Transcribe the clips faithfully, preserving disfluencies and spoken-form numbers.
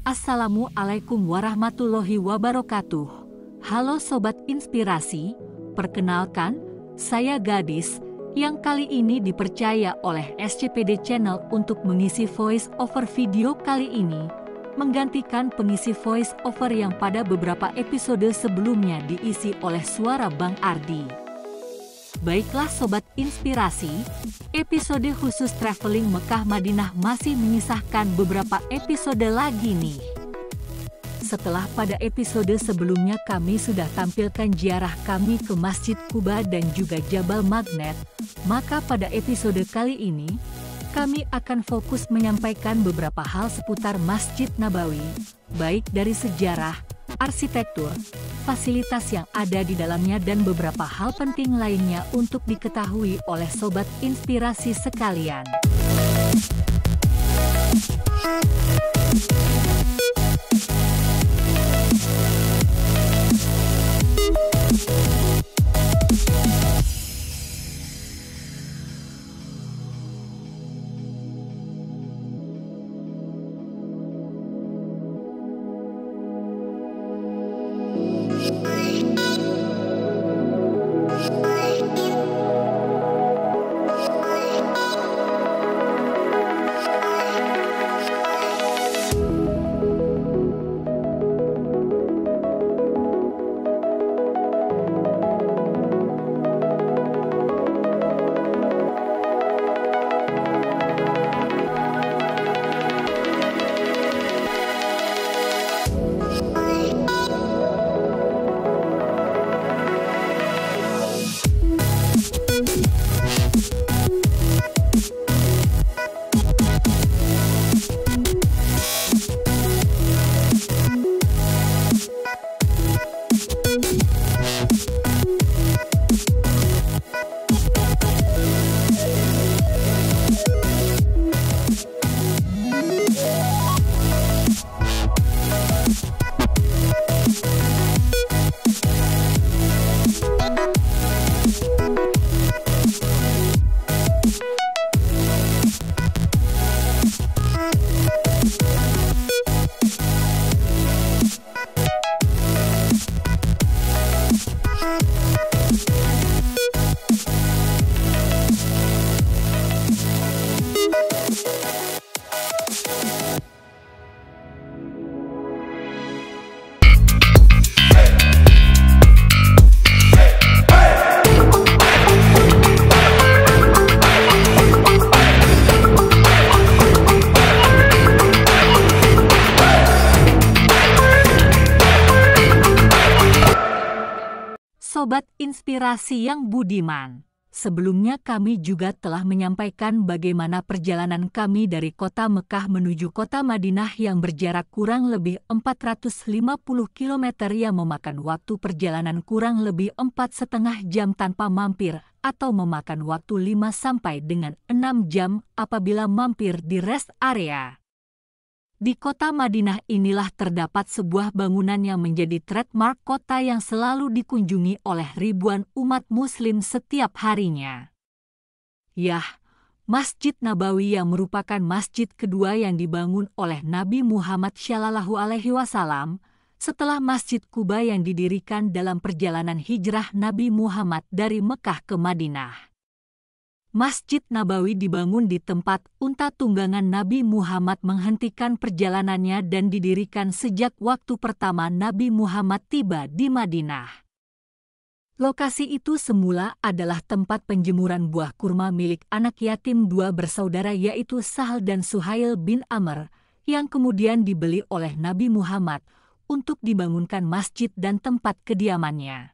Assalamualaikum warahmatullahi wabarakatuh. Halo Sobat Inspirasi, perkenalkan, saya Gadis, yang kali ini dipercaya oleh S C P D Channel untuk mengisi voice over video kali ini, menggantikan pengisi voice over yang pada beberapa episode sebelumnya diisi oleh suara Bang Ardi. Baiklah Sobat Inspirasi, episode khusus traveling Mekah Madinah masih menyisakan beberapa episode lagi nih. Setelah pada episode sebelumnya kami sudah tampilkan ziarah kami ke Masjid Quba dan juga Jabal Magnet, maka pada episode kali ini, kami akan fokus menyampaikan beberapa hal seputar Masjid Nabawi, baik dari sejarah, arsitektur, fasilitas yang ada di dalamnya dan beberapa hal penting lainnya untuk diketahui oleh Sobat Inspirasi sekalian. Sobat Inspirasi yang budiman, sebelumnya kami juga telah menyampaikan bagaimana perjalanan kami dari kota Mekah menuju kota Madinah yang berjarak kurang lebih empat ratus lima puluh kilometer yang memakan waktu perjalanan kurang lebih empat setengah jam tanpa mampir atau memakan waktu lima sampai dengan enam jam apabila mampir di rest area. Di kota Madinah inilah terdapat sebuah bangunan yang menjadi trademark kota yang selalu dikunjungi oleh ribuan umat muslim setiap harinya. Yah, Masjid Nabawi yang merupakan masjid kedua yang dibangun oleh Nabi Muhammad Shallallahu Alaihi Wasallam setelah Masjid Quba yang didirikan dalam perjalanan hijrah Nabi Muhammad dari Mekah ke Madinah. Masjid Nabawi dibangun di tempat unta tunggangan Nabi Muhammad menghentikan perjalanannya dan didirikan sejak waktu pertama Nabi Muhammad tiba di Madinah. Lokasi itu semula adalah tempat penjemuran buah kurma milik anak yatim dua bersaudara yaitu Sahal dan Suhail bin Amr, yang kemudian dibeli oleh Nabi Muhammad untuk dibangunkan masjid dan tempat kediamannya.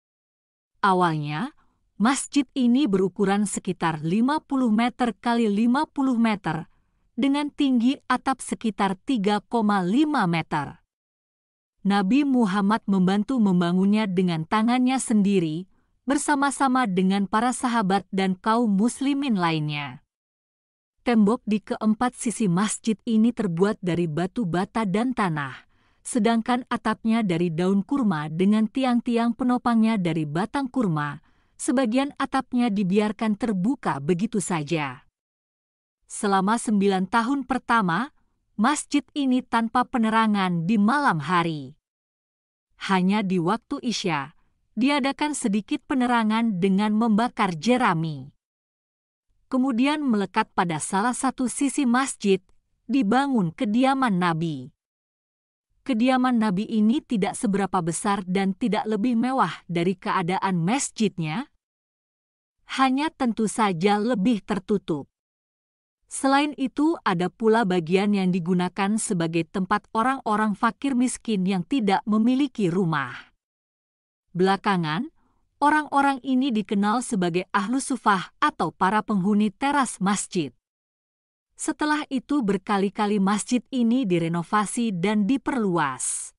Awalnya, masjid ini berukuran sekitar lima puluh meter kali lima puluh meter, dengan tinggi atap sekitar tiga koma lima meter. Nabi Muhammad membantu membangunnya dengan tangannya sendiri, bersama-sama dengan para sahabat dan kaum muslimin lainnya. Tembok di keempat sisi masjid ini terbuat dari batu bata dan tanah, sedangkan atapnya dari daun kurma dengan tiang-tiang penopangnya dari batang kurma. Sebagian atapnya dibiarkan terbuka begitu saja. Selama sembilan tahun pertama, masjid ini tanpa penerangan di malam hari. Hanya di waktu Isya, diadakan sedikit penerangan dengan membakar jerami. Kemudian melekat pada salah satu sisi masjid, dibangun kediaman Nabi. Kediaman Nabi ini tidak seberapa besar dan tidak lebih mewah dari keadaan masjidnya, hanya tentu saja lebih tertutup. Selain itu, ada pula bagian yang digunakan sebagai tempat orang-orang fakir miskin yang tidak memiliki rumah. Belakangan, orang-orang ini dikenal sebagai Ahlus Sufah atau para penghuni teras masjid. Setelah itu berkali-kali masjid ini direnovasi dan diperluas.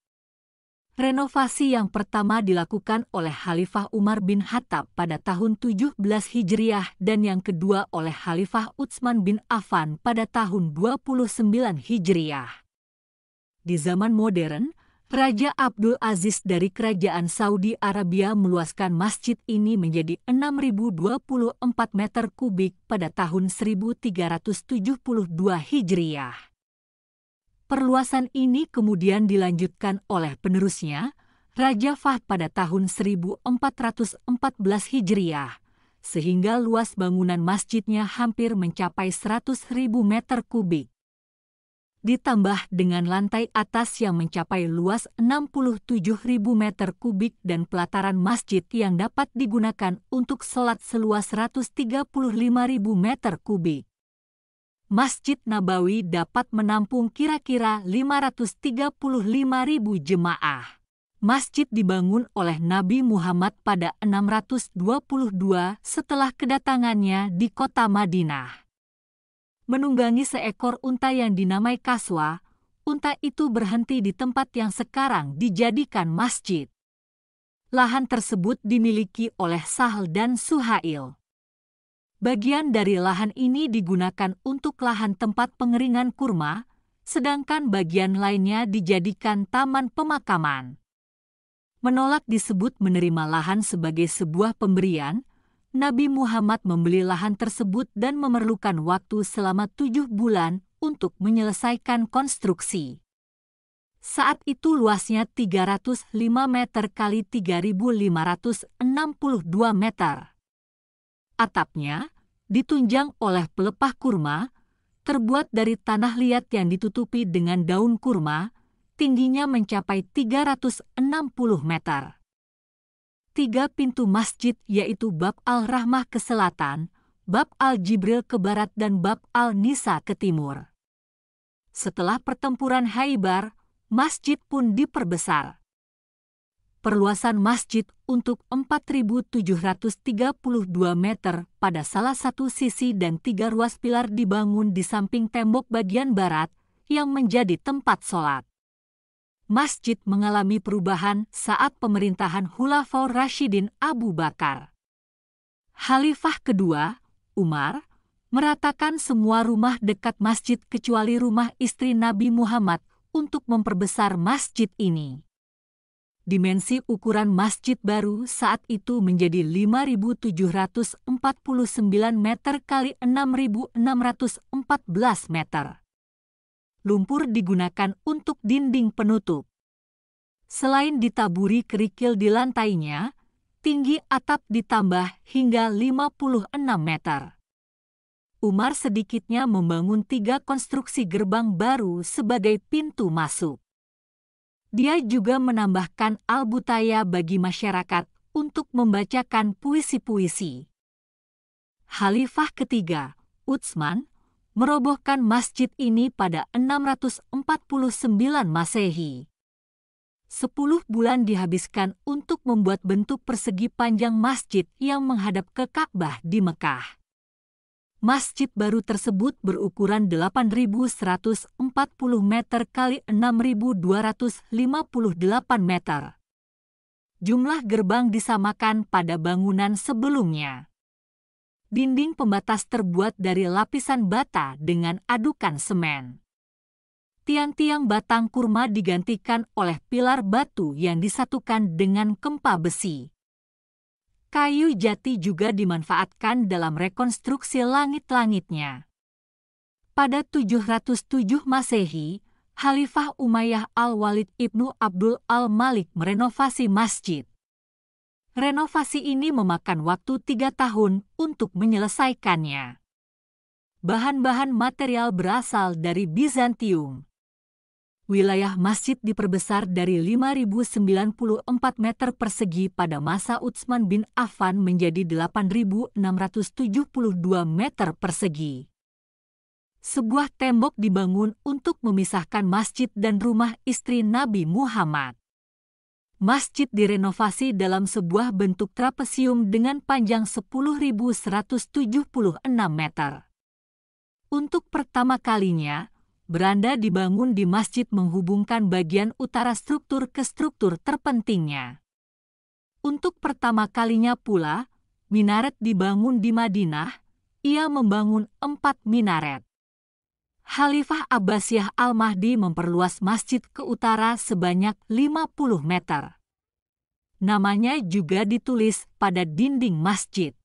Renovasi yang pertama dilakukan oleh Khalifah Umar bin Khattab pada tahun tujuh belas Hijriah dan yang kedua oleh Khalifah Utsman bin Affan pada tahun dua puluh sembilan Hijriah. Di zaman modern, Raja Abdul Aziz dari Kerajaan Saudi Arabia meluaskan masjid ini menjadi enam ribu dua puluh empat meter kubik pada tahun seribu tiga ratus tujuh puluh dua Hijriah. Perluasan ini kemudian dilanjutkan oleh penerusnya, Raja Fahd pada tahun seribu empat ratus empat belas Hijriah, sehingga luas bangunan masjidnya hampir mencapai seratus ribu meter kubik. Ditambah dengan lantai atas yang mencapai luas enam puluh tujuh ribu meter kubik dan pelataran masjid yang dapat digunakan untuk sholat seluas seratus tiga puluh lima ribu meter kubik. Masjid Nabawi dapat menampung kira-kira lima ratus tiga puluh lima ribu jemaah. Masjid dibangun oleh Nabi Muhammad pada enam ratus dua puluh dua setelah kedatangannya di kota Madinah. Menunggangi seekor unta yang dinamai Kaswa, unta itu berhenti di tempat yang sekarang dijadikan masjid. Lahan tersebut dimiliki oleh Sahl dan Suhail. Bagian dari lahan ini digunakan untuk lahan tempat pengeringan kurma, sedangkan bagian lainnya dijadikan taman pemakaman. Menolak disebut menerima lahan sebagai sebuah pemberian, Nabi Muhammad membeli lahan tersebut dan memerlukan waktu selama tujuh bulan untuk menyelesaikan konstruksi. Saat itu luasnya tiga ratus lima meter kali tiga ribu lima ratus enam puluh dua meter. Atapnya ditunjang oleh pelepah kurma, terbuat dari tanah liat yang ditutupi dengan daun kurma, tingginya mencapai tiga ratus enam puluh meter. Tiga pintu masjid yaitu Bab Al-Rahmah ke selatan, Bab Al-Jibril ke barat dan Bab Al-Nisa ke timur. Setelah pertempuran Khaibar, masjid pun diperbesar. Perluasan masjid untuk empat ribu tujuh ratus tiga puluh dua meter pada salah satu sisi dan tiga ruas pilar dibangun di samping tembok bagian barat yang menjadi tempat sholat. Masjid mengalami perubahan saat pemerintahan Khulafaur Rasyidin Abu Bakar. Khalifah kedua, Umar, meratakan semua rumah dekat masjid kecuali rumah istri Nabi Muhammad untuk memperbesar masjid ini. Dimensi ukuran masjid baru saat itu menjadi lima ribu tujuh ratus empat puluh sembilan meter kali enam ribu enam ratus empat belas meter. Lumpur digunakan untuk dinding penutup. Selain ditaburi kerikil di lantainya, tinggi atap ditambah hingga lima puluh enam meter. Umar sedikitnya membangun tiga konstruksi gerbang baru sebagai pintu masuk. Dia juga menambahkan al-butaya bagi masyarakat untuk membacakan puisi-puisi. Khalifah ketiga, Utsman, merobohkan masjid ini pada enam ratus empat puluh sembilan Masehi. Sepuluh bulan dihabiskan untuk membuat bentuk persegi panjang masjid yang menghadap ke Ka'bah di Mekah. Masjid baru tersebut berukuran delapan ribu seratus empat puluh meter kali enam ribu dua ratus lima puluh delapan meter. Jumlah gerbang disamakan pada bangunan sebelumnya. Dinding pembatas terbuat dari lapisan bata dengan adukan semen. Tiang-tiang batang kurma digantikan oleh pilar batu yang disatukan dengan kempa besi. Kayu jati juga dimanfaatkan dalam rekonstruksi langit-langitnya. Pada tujuh ratus tujuh Masehi, Khalifah Umayyah Al-Walid Ibnu Abdul Al-Malik merenovasi masjid. Renovasi ini memakan waktu tiga tahun untuk menyelesaikannya. Bahan-bahan material berasal dari Bizantium. Wilayah masjid diperbesar dari lima ribu sembilan puluh empat meter persegi pada masa Utsman bin Affan menjadi delapan ribu enam ratus tujuh puluh dua meter persegi. Sebuah tembok dibangun untuk memisahkan masjid dan rumah istri Nabi Muhammad. Masjid direnovasi dalam sebuah bentuk trapesium dengan panjang sepuluh ribu seratus tujuh puluh enam meter. Untuk pertama kalinya, beranda dibangun di masjid menghubungkan bagian utara struktur ke struktur terpentingnya. Untuk pertama kalinya pula, minaret dibangun di Madinah. Ia membangun empat minaret. Khalifah Abbasiyah Al-Mahdi memperluas masjid ke utara sebanyak lima puluh meter. Namanya juga ditulis pada dinding masjid.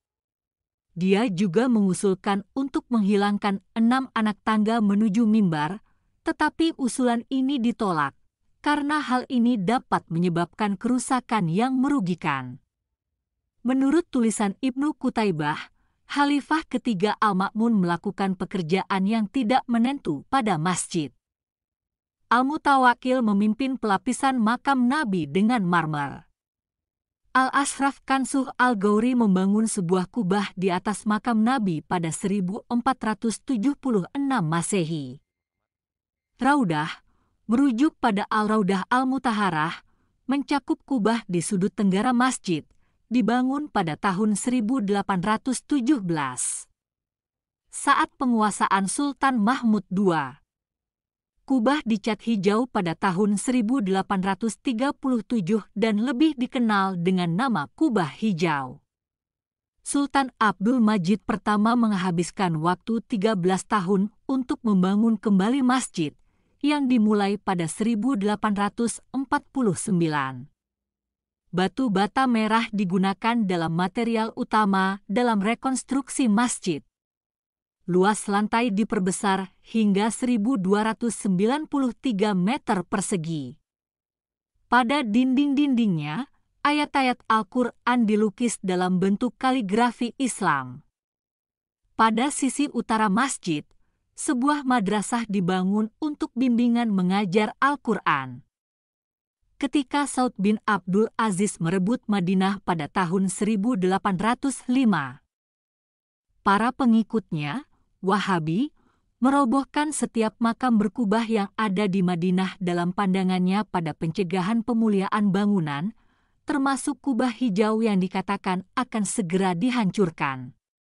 Dia juga mengusulkan untuk menghilangkan enam anak tangga menuju mimbar, tetapi usulan ini ditolak karena hal ini dapat menyebabkan kerusakan yang merugikan. Menurut tulisan Ibnu Qutaibah, Khalifah ketiga Al-Ma'mun melakukan pekerjaan yang tidak menentu pada masjid. Al-Mutawakkil memimpin pelapisan makam Nabi dengan marmer. Al-Ashraf Kansuh Al-Ghauri membangun sebuah kubah di atas makam Nabi pada seribu empat ratus tujuh puluh enam Masehi. Raudah, merujuk pada Al-Raudah Al-Mutaharah, mencakup kubah di sudut tenggara masjid, dibangun pada tahun seribu delapan ratus tujuh belas. Saat penguasaan Sultan Mahmud kedua. Kubah dicat hijau pada tahun seribu delapan ratus tiga puluh tujuh dan lebih dikenal dengan nama Kubah Hijau. Sultan Abdul Majid pertama menghabiskan waktu tiga belas tahun untuk membangun kembali masjid yang dimulai pada seribu delapan ratus empat puluh sembilan. Batu bata merah digunakan dalam material utama dalam rekonstruksi masjid. Luas lantai diperbesar hingga seribu dua ratus sembilan puluh tiga meter persegi. Pada dinding-dindingnya, ayat-ayat Al-Quran dilukis dalam bentuk kaligrafi Islam. Pada sisi utara masjid, sebuah madrasah dibangun untuk bimbingan mengajar Al-Quran. Ketika Saud bin Abdul Aziz merebut Madinah pada tahun seribu delapan ratus lima, para pengikutnya, Wahabi, merobohkan setiap makam berkubah yang ada di Madinah dalam pandangannya pada pencegahan pemuliaan bangunan, termasuk kubah hijau yang dikatakan akan segera dihancurkan.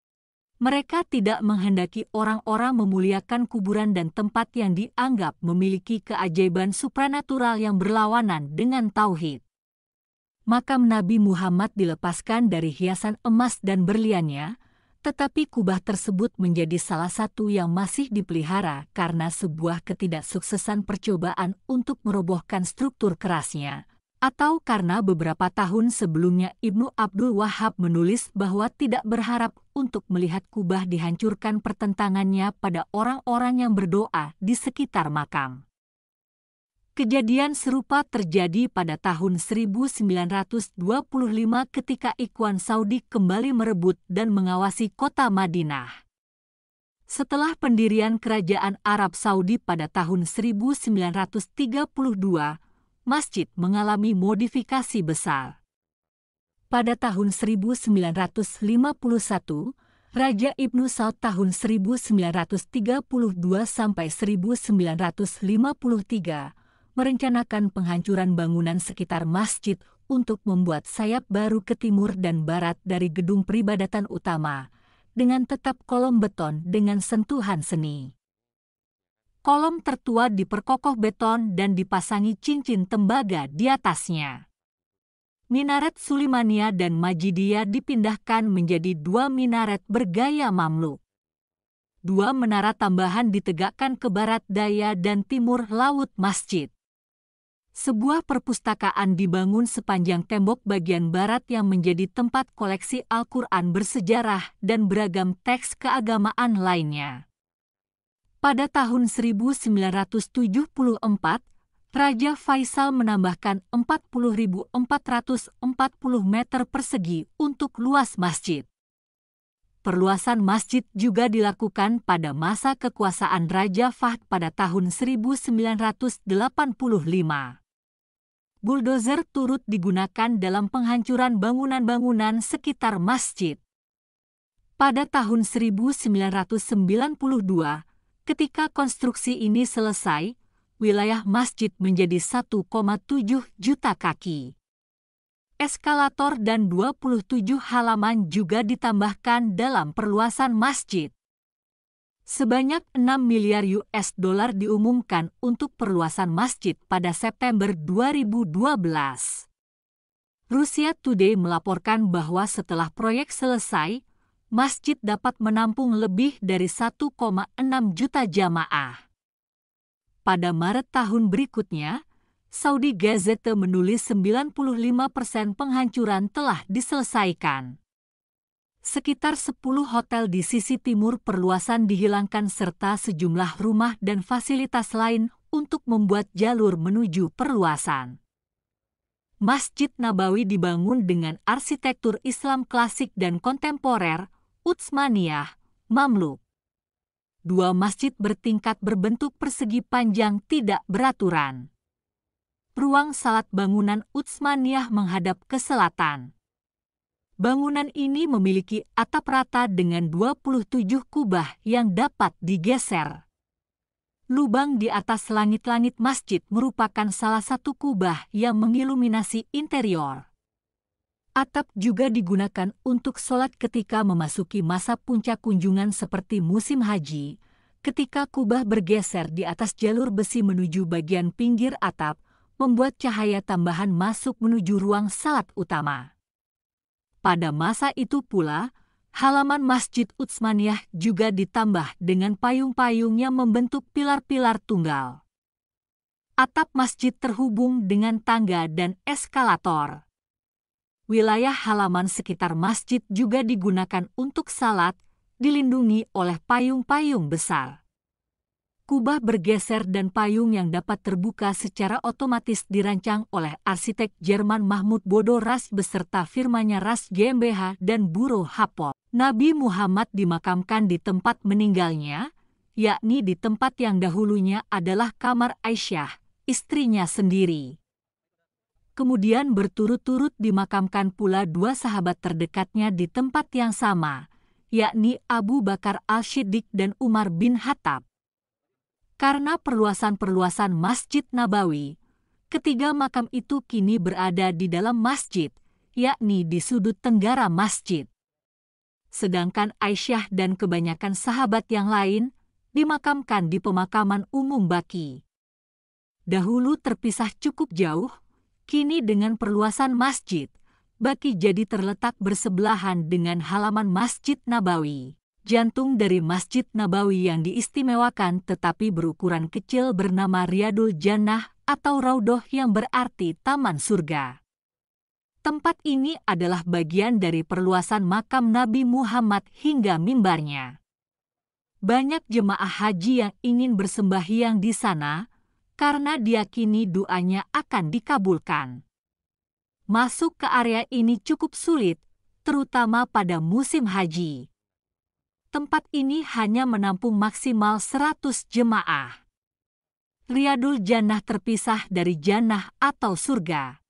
Mereka tidak menghendaki orang-orang memuliakan kuburan dan tempat yang dianggap memiliki keajaiban supranatural yang berlawanan dengan tauhid. Makam Nabi Muhammad dilepaskan dari hiasan emas dan berliannya, tetapi kubah tersebut menjadi salah satu yang masih dipelihara karena sebuah ketidaksuksesan percobaan untuk merobohkan struktur kerasnya, atau karena beberapa tahun sebelumnya Ibnu Abdul Wahhab menulis bahwa tidak berharap untuk melihat kubah dihancurkan pertentangannya pada orang-orang yang berdoa di sekitar makam. Kejadian serupa terjadi pada tahun seribu sembilan ratus dua puluh lima ketika Ikhwan Saudi kembali merebut dan mengawasi kota Madinah. Setelah pendirian kerajaan Arab Saudi pada tahun seribu sembilan ratus tiga puluh dua, masjid mengalami modifikasi besar. Pada tahun seribu sembilan ratus lima puluh satu, Raja Ibnu Saud tahun seribu sembilan ratus tiga puluh dua sampai seribu sembilan ratus lima puluh tiga merencanakan penghancuran bangunan sekitar masjid untuk membuat sayap baru ke timur dan barat dari gedung peribadatan utama, dengan tetap kolom beton dengan sentuhan seni. Kolom tertua diperkokoh beton dan dipasangi cincin tembaga di atasnya. Minaret Sulimania dan Majidiyah dipindahkan menjadi dua minaret bergaya Mamluk. Dua menara tambahan ditegakkan ke barat daya dan timur laut masjid. Sebuah perpustakaan dibangun sepanjang tembok bagian barat yang menjadi tempat koleksi Al-Quran bersejarah dan beragam teks keagamaan lainnya. Pada tahun seribu sembilan ratus tujuh puluh empat, Raja Faisal menambahkan empat puluh ribu empat ratus empat puluh meter persegi untuk luas masjid. Perluasan masjid juga dilakukan pada masa kekuasaan Raja Fahd pada tahun seribu sembilan ratus delapan puluh lima. Bulldozer turut digunakan dalam penghancuran bangunan-bangunan sekitar masjid. Pada tahun seribu sembilan ratus sembilan puluh dua, ketika konstruksi ini selesai, wilayah masjid menjadi satu koma tujuh juta kaki. Eskalator dan dua puluh tujuh halaman juga ditambahkan dalam perluasan masjid. Sebanyak enam miliar U S dollar diumumkan untuk perluasan masjid pada September dua ribu dua belas. Russia Today melaporkan bahwa setelah proyek selesai, masjid dapat menampung lebih dari satu koma enam juta jamaah. Pada Maret tahun berikutnya, Saudi Gazette menulis sembilan puluh lima persen penghancuran telah diselesaikan. Sekitar sepuluh hotel di sisi timur perluasan dihilangkan serta sejumlah rumah dan fasilitas lain untuk membuat jalur menuju perluasan. Masjid Nabawi dibangun dengan arsitektur Islam klasik dan kontemporer, Utsmaniyah, Mamluk. Dua masjid bertingkat berbentuk persegi panjang tidak beraturan. Ruang salat bangunan Utsmaniyah menghadap ke selatan. Bangunan ini memiliki atap rata dengan dua puluh tujuh kubah yang dapat digeser. Lubang di atas langit-langit masjid merupakan salah satu kubah yang mengiluminasi interior. Atap juga digunakan untuk sholat ketika memasuki masa puncak kunjungan seperti musim haji, ketika kubah bergeser di atas jalur besi menuju bagian pinggir atap, membuat cahaya tambahan masuk menuju ruang salat utama. Pada masa itu pula, halaman Masjid Utsmaniyah juga ditambah dengan payung-payung yang membentuk pilar-pilar tunggal. Atap masjid terhubung dengan tangga dan eskalator. Wilayah halaman sekitar masjid juga digunakan untuk salat, dilindungi oleh payung-payung besar. Kubah bergeser dan payung yang dapat terbuka secara otomatis dirancang oleh arsitek Jerman Mahmud Bodo Ras beserta firmanya Ras G m B H dan Bureau Hapol. Nabi Muhammad dimakamkan di tempat meninggalnya, yakni di tempat yang dahulunya adalah kamar Aisyah, istrinya sendiri. Kemudian berturut-turut dimakamkan pula dua sahabat terdekatnya di tempat yang sama, yakni Abu Bakar Al-Shiddiq dan Umar bin Khattab. Karena perluasan-perluasan Masjid Nabawi, ketiga makam itu kini berada di dalam masjid, yakni di sudut tenggara masjid. Sedangkan Aisyah dan kebanyakan sahabat yang lain dimakamkan di pemakaman umum Baqi. Dahulu terpisah cukup jauh, kini dengan perluasan masjid, Baqi jadi terletak bersebelahan dengan halaman Masjid Nabawi. Jantung dari Masjid Nabawi yang diistimewakan tetapi berukuran kecil bernama Riyadul Jannah atau Raudhoh yang berarti Taman Surga. Tempat ini adalah bagian dari perluasan makam Nabi Muhammad hingga mimbarnya. Banyak jemaah haji yang ingin bersembahyang di sana karena diyakini doanya akan dikabulkan. Masuk ke area ini cukup sulit, terutama pada musim haji. Tempat ini hanya menampung maksimal seratus jemaah. Riyadul Jannah terpisah dari Jannah atau surga.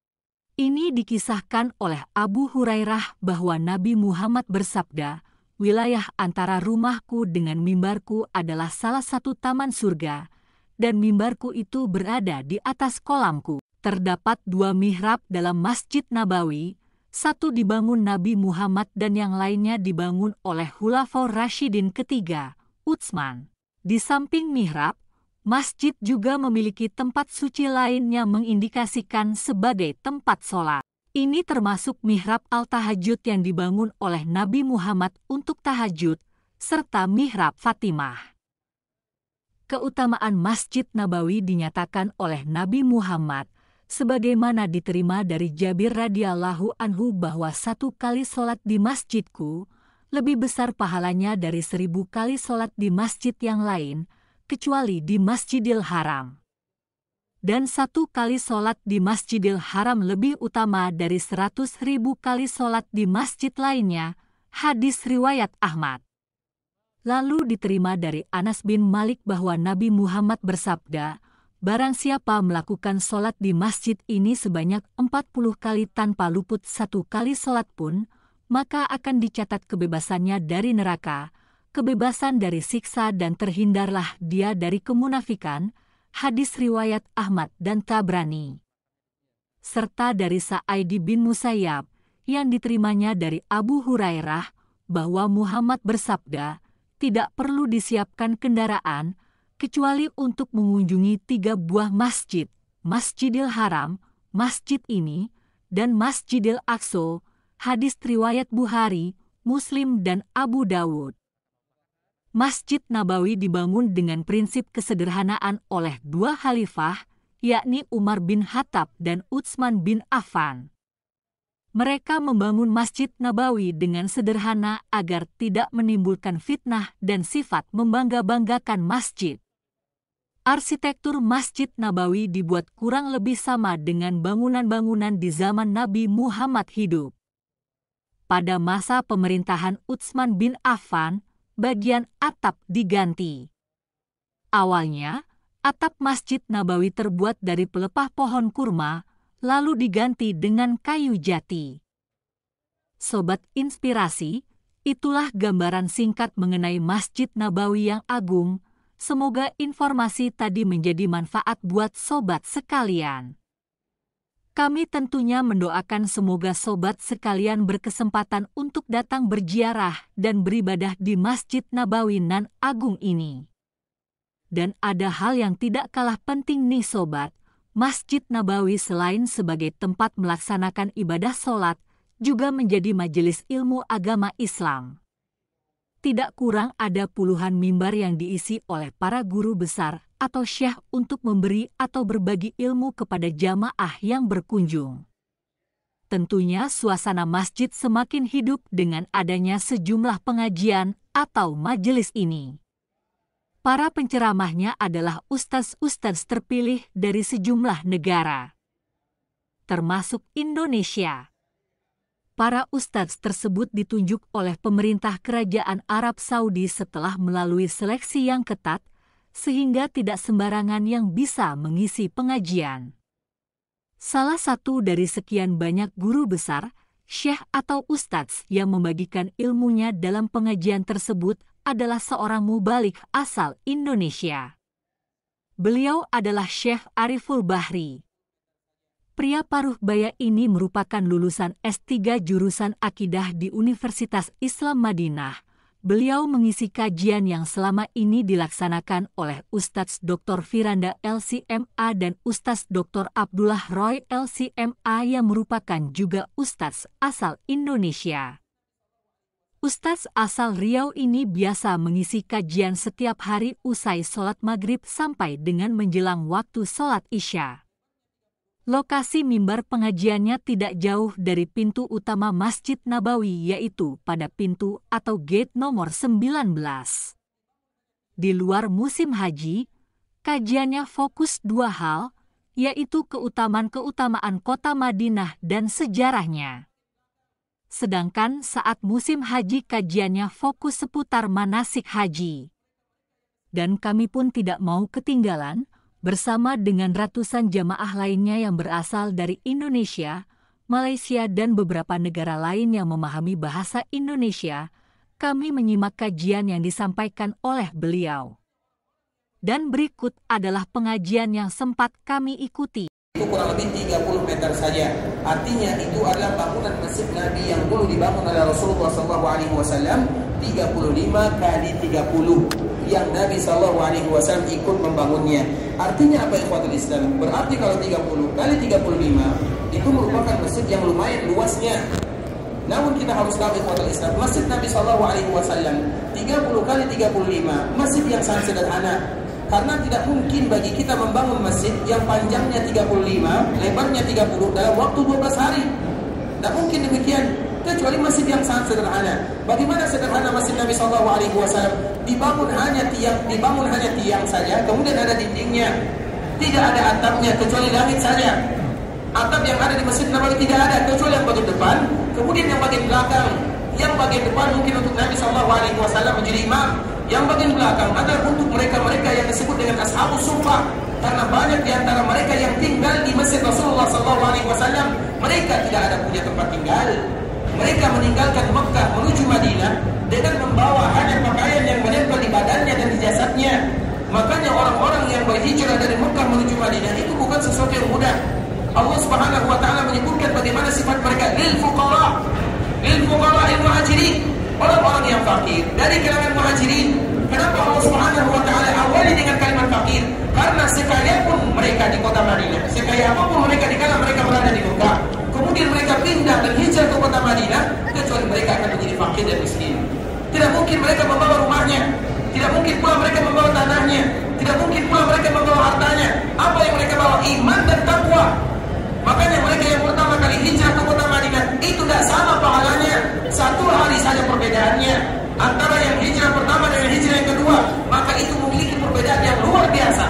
Ini dikisahkan oleh Abu Hurairah bahwa Nabi Muhammad bersabda, wilayah antara rumahku dengan mimbarku adalah salah satu taman surga, dan mimbarku itu berada di atas kolamku. Terdapat dua mihrab dalam Masjid Nabawi, satu dibangun Nabi Muhammad dan yang lainnya dibangun oleh Khulafaur Rasyidin ketiga, Utsman. Di samping mihrab, masjid juga memiliki tempat suci lain yang mengindikasikan sebagai tempat sholat. Ini termasuk mihrab al-tahajud yang dibangun oleh Nabi Muhammad untuk tahajud, serta mihrab Fatimah. Keutamaan Masjid Nabawi dinyatakan oleh Nabi Muhammad, sebagaimana diterima dari Jabir radhiyallahu anhu bahwa satu kali sholat di masjidku, lebih besar pahalanya dari seribu kali sholat di masjid yang lain, kecuali di Masjidil Haram. Dan satu kali sholat di Masjidil Haram lebih utama dari seratus ribu kali sholat di masjid lainnya, hadis riwayat Ahmad. Lalu diterima dari Anas bin Malik bahwa Nabi Muhammad bersabda, barang siapa melakukan sholat di masjid ini sebanyak empat puluh kali tanpa luput satu kali sholat pun, maka akan dicatat kebebasannya dari neraka, kebebasan dari siksa dan terhindarlah dia dari kemunafikan, hadis riwayat Ahmad dan Tabrani. Serta dari Sa'id bin Musayyab, yang diterimanya dari Abu Hurairah, bahwa Muhammad bersabda, tidak perlu disiapkan kendaraan, kecuali untuk mengunjungi tiga buah masjid, Masjidil Haram, masjid ini, dan Masjidil Aqsa, hadis riwayat Bukhari, Muslim dan Abu Dawud. Masjid Nabawi dibangun dengan prinsip kesederhanaan oleh dua khalifah, yakni Umar bin Khattab dan Utsman bin Affan. Mereka membangun Masjid Nabawi dengan sederhana agar tidak menimbulkan fitnah dan sifat membangga-banggakan masjid. Arsitektur Masjid Nabawi dibuat kurang lebih sama dengan bangunan-bangunan di zaman Nabi Muhammad hidup. Pada masa pemerintahan Utsman bin Affan, bagian atap diganti. Awalnya, atap Masjid Nabawi terbuat dari pelepah pohon kurma, lalu diganti dengan kayu jati. Sobat Inspirasi, itulah gambaran singkat mengenai Masjid Nabawi yang agung. Semoga informasi tadi menjadi manfaat buat sobat sekalian. Kami tentunya mendoakan semoga sobat sekalian berkesempatan untuk datang berziarah dan beribadah di Masjid Nabawi nan agung ini. Dan ada hal yang tidak kalah penting nih sobat, Masjid Nabawi selain sebagai tempat melaksanakan ibadah sholat, juga menjadi majelis ilmu agama Islam. Tidak kurang ada puluhan mimbar yang diisi oleh para guru besar atau syekh untuk memberi atau berbagi ilmu kepada jamaah yang berkunjung. Tentunya suasana masjid semakin hidup dengan adanya sejumlah pengajian atau majelis ini. Para penceramahnya adalah ustaz-ustaz terpilih dari sejumlah negara, termasuk Indonesia. Para ustadz tersebut ditunjuk oleh pemerintah Kerajaan Arab Saudi setelah melalui seleksi yang ketat, sehingga tidak sembarangan yang bisa mengisi pengajian. Salah satu dari sekian banyak guru besar, syekh atau ustadz yang membagikan ilmunya dalam pengajian tersebut adalah seorang mubalik asal Indonesia. Beliau adalah Syekh Ariful Bahri. Pria paruh baya ini merupakan lulusan S tiga jurusan Akidah di Universitas Islam Madinah. Beliau mengisi kajian yang selama ini dilaksanakan oleh Ustadz Doktor Firanda L C M A dan Ustadz Doktor Abdullah Roy L C M A yang merupakan juga Ustadz asal Indonesia. Ustadz asal Riau ini biasa mengisi kajian setiap hari usai sholat maghrib sampai dengan menjelang waktu sholat isya. Lokasi mimbar pengajiannya tidak jauh dari pintu utama Masjid Nabawi, yaitu pada pintu atau gate nomor sembilan belas. Di luar musim haji, kajiannya fokus dua hal, yaitu keutamaan-keutamaan kota Madinah dan sejarahnya. Sedangkan saat musim haji kajiannya fokus seputar manasik haji. Dan kami pun tidak mau ketinggalan, bersama dengan ratusan jamaah lainnya yang berasal dari Indonesia, Malaysia dan beberapa negara lain yang memahami bahasa Indonesia, kami menyimak kajian yang disampaikan oleh beliau. Dan berikut adalah pengajian yang sempat kami ikuti. Itu kurang lebih tiga puluh meter saja. Artinya itu adalah bangunan masjid Nabi yang dulu dibangun oleh Rasulullah shallallahu alaihi wasallam tiga puluh lima kali tiga puluh. Yang Nabi shallallahu alaihi wasallam ikut membangunnya. Artinya apa ikhwatul Islam? Berarti kalau tiga puluh kali tiga puluh lima itu merupakan masjid yang lumayan luasnya. Namun kita harus tahu ikhwatul Islam, masjid Nabi shallallahu alaihi wasallam tiga puluh kali tiga puluh lima masjid yang sangat sederhana. Karena tidak mungkin bagi kita membangun masjid yang panjangnya tiga puluh lima, lebarnya tiga puluh dalam waktu dua belas hari. Tidak mungkin demikian. kecuali masjid yang sangat sederhana. Bagaimana sederhana masjid Nabi Shallallahu Alaihi Wasallam? Dibangun hanya tiang, dibangun hanya tiang saja, kemudian ada dindingnya, tidak ada atapnya kecuali langit saja. Atap yang ada di Masjid Nabawi tidak ada kecuali yang bagian depan, kemudian yang bagian belakang. Yang bagian depan mungkin untuk Nabi Shallallahu Alaihi Wasallam menjadi imam, yang bagian belakang adalah untuk mereka-mereka yang disebut dengan ashabus suffah. Karena banyak di antara mereka yang tinggal di Masjid Rasulullah Shallallahu Alaihi Wasallam, mereka tidak ada punya tempat tinggal. Mereka meninggalkan Mekah menuju Madinah dengan membawa hanya pakaian yang menempel di badannya dan di jasadnya. Makanya orang-orang yang berhijrah dari Mekah menuju Madinah itu bukan sesuatu yang mudah. Allah Subhanahu wa taala menyebutkan bagaimana sifat mereka, lil fuqara, lil fuqara al muhajirin, orang-orang yang fakir dari kalangan muhajirin. Kenapa Allah Subhanahu wa taala awali dengan kalimat fakir? Karena sekaya pun mereka di kota Madinah, sekaya apapun mereka di kala mereka berada di Mekah, kemudian mereka pindah dan hijrah ke kota Madinah, kecuali mereka akan menjadi fakir dan miskin. Tidak mungkin mereka membawa rumahnya, tidak mungkin pula mereka membawa tanahnya, tidak mungkin pula mereka membawa hartanya. Apa yang mereka bawa? Iman dan takwa. Makanya mereka yang pertama kali hijrah ke kota Madinah itu tidak sama pahalanya. Satu hari saja perbedaannya antara yang hijrah pertama dan yang hijrah yang kedua. Maka itu memiliki perbedaan yang luar biasa.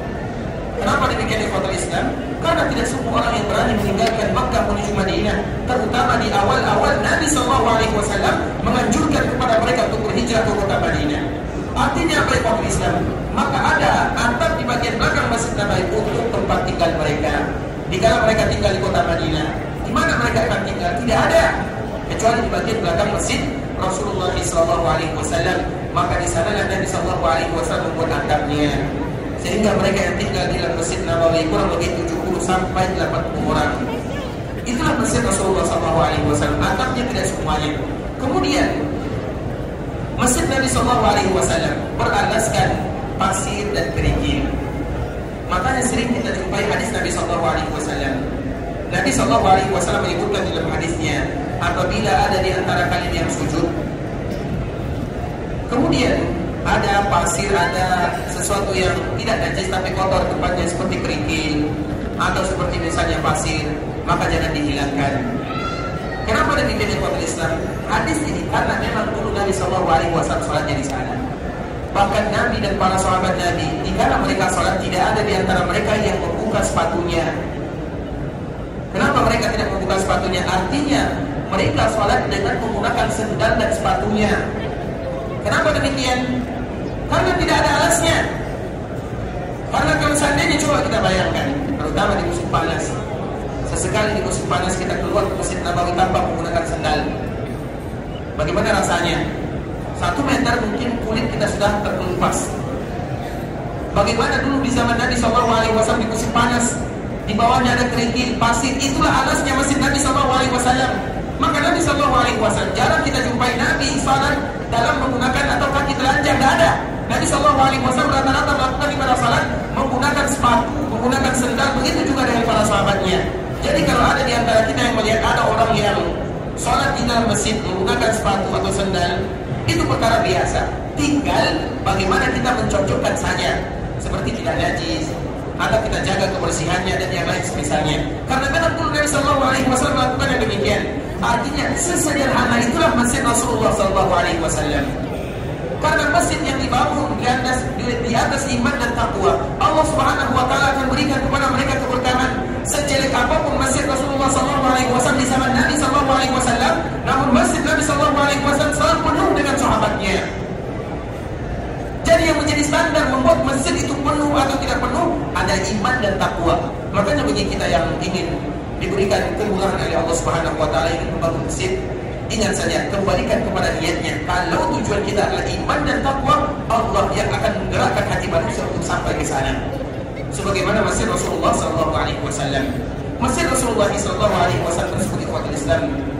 Kenapa demikian ikhwatul Islam? Karena tidak semua orang yang berani meninggalkan Makkah menuju Madinah, terutama di awal-awal Nabi Shallallahu Alaihi Wasallam menganjurkan kepada mereka untuk berhijrah ke kota Madinah. Artinya apa ikhwatul Islam? Maka ada atap di bagian belakang Masjid Nabawi untuk tempat tinggal mereka. Dikala mereka tinggal di kota Madinah, di mana mereka akan tinggal? Tidak ada, kecuali di bagian belakang Masjid Rasulullah Shallallahu Alaihi Wasallam. Maka di sana Nabi Shallallahu Alaihi Wasallam membuat atapnya, sehingga mereka yang tinggal di dalam Masjid Nabawi kurang lebih tujuh puluh sampai delapan puluh orang. Itulah Masjid Rasulullah Shallallahu Alaihi Wasallam. Atapnya tidak semuanya. Kemudian Masjid Nabi Shallallahu Alaihi Wasallam beralaskan pasir dan kerikil. Makanya sering kita jumpai hadis Nabi Shallallahu Alaihi Wasallam. Nabi Shallallahu Alaihi Wasallam menyebutkan dalam hadisnya, apabila ada di antara kalian yang sujud, kemudian ada pasir, ada sesuatu yang tidak najis tapi kotor tempatnya seperti kerikil atau seperti misalnya pasir, maka jangan dihilangkan. Kenapa demikian ikhwatul Islam? Hadis ini karena memang dulu Nabi Shallallahu Alaihi Wasallam sholatnya di sana. Bahkan Nabi dan para sahabat Nabi, jika mereka sholat tidak ada di antara mereka yang membuka sepatunya. Kenapa mereka tidak membuka sepatunya? Artinya mereka sholat dengan menggunakan sendal dan sepatunya. Kenapa demikian? Karena tidak ada alasnya. Karena kalau seandainya coba kita bayangkan, terutama di musim panas, sesekali di musim panas kita keluar ke Masjid Nabawi tanpa menggunakan sendal, bagaimana rasanya? Satu meter mungkin kulit kita sudah terkelupas. Bagaimana dulu di zaman Nabi Shallallahu Alaihi Wasallam di musim panas, di bawahnya ada kerikil, pasir, itulah alasnya Masjid Nabi Shallallahu Alaihi Wasallam. Maka Nabi Shallallahu Alaihi Wasallam jarang kita jumpai Nabi salat dalam menggunakan atau kaki telanjang, tidak ada. Nabi Shallallahu Alaihi Wasallam rata-rata melakukan ibadah salat menggunakan sepatu, menggunakan sendal, begitu juga dengan para sahabatnya. Jadi kalau ada di antara kita yang melihat ada orang yang salat di dalam masjid menggunakan sepatu atau sendal, itu perkara biasa. Tinggal bagaimana kita mencocokkan saja, seperti tidak najis atau kita jaga kebersihannya dan yang lain semisalnya. Karena memang dulu Nabi Shallallahu Alaihi Wasallam melakukan yang demikian. Artinya sesederhana itulah Masjid Rasulullah Shallallahu Alaihi Wasallam. Karena masjid yang dibangun di atas, di, di atas iman dan takwa, Allah Subhanahu Wa Taala akan berikan kepada mereka keberkahan. Sejelek apapun Masjid Rasulullah Shallallahu Alaihi Wasallam di zaman Nabi Shallallahu Alaihi Wasallam, namun Masjid Nabi Shallallahu Alaihi Wasallam selalu penuh dengan sahabatnya. Jadi yang menjadi standar membuat masjid itu penuh atau tidak penuh ada iman dan takwa. Makanya bagi kita yang ingin diberikan kemudahan oleh Allah Subhanahu Wa Taala ingin membangun masjid, ingat saja, kembalikan kepada niatnya. Kalau tujuan kita adalah iman dan takwa, Allah yang akan menggerakkan hati manusia untuk sampai ke sana. Sebagaimana Masjid Rasulullah Sallallahu Alaihi Wasallam. Masjid Rasulullah Sallallahu Alaihi Wasallam tersebut ikhwatul Islam,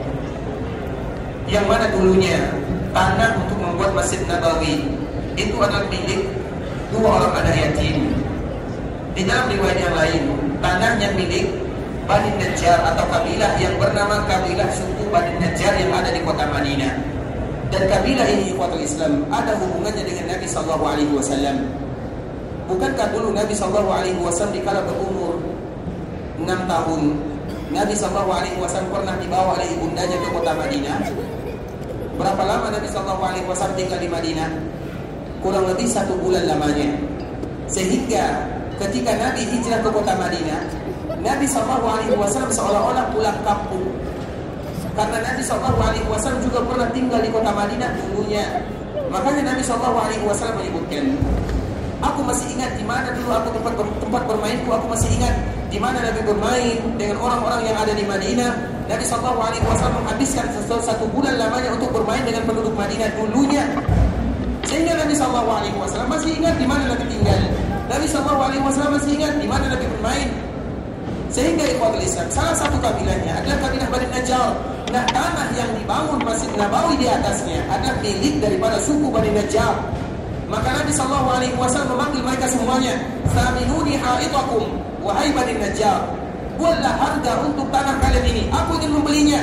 yang mana dulunya tanah untuk membuat Masjid Nabawi itu adalah milik dua orang anak yatim. Di dalam riwayat yang lain, tanahnya milik Bani Najjar atau kabilah yang bernama kabilah suku Bani Najjar yang ada di kota Madinah. Dan kabilah ini ikhwatul Islam ada hubungannya dengan Nabi Sallallahu Alaihi Wasallam. Bukankah dulu Nabi Sallallahu Alaihi Wasallam dikala berumur enam tahun Nabi Shallallahu Alaihi Wasallam pernah dibawa oleh ibundanya ke kota Madinah. Berapa lama Nabi Shallallahu Alaihi Wasallam tinggal di Madinah? Kurang lebih satu bulan lamanya. Sehingga ketika Nabi hijrah ke kota Madinah, Nabi Shallallahu Alaihi Wasallam seolah-olah pulang kampung. Karena Nabi Shallallahu Alaihi Wasallam juga pernah tinggal di kota Madinah dulunya. Makanya Nabi Shallallahu Alaihi Wasallam menyebutkan, aku masih ingat di mana dulu aku tempat ber, tempat bermainku. Aku masih ingat di mana Nabi bermain dengan orang-orang yang ada di Madinah. Nabi Shallallahu Alaihi Wasallam menghabiskan satu bulan lamanya untuk bermain dengan penduduk Madinah dulunya. Sehingga Nabi Shallallahu Alaihi Wasallam masih ingat di mana Nabi tinggal. Nabi Shallallahu Alaihi Wasallam masih ingat di mana Nabi bermain. Sehingga ikhwatul Islam, salah satu kabilahnya adalah kabilah Bani Najjar. Nah, tanah yang dibangun Masjid Nabawi di atasnya adalah milik daripada suku Bani Najjar. Maka Nabi Shallallahu Alaihi Wasallam memanggil mereka semuanya, "Saminuni haitakum, wahai Bani Najjar, buatlah harga untuk tanah kalian ini. Aku ingin membelinya."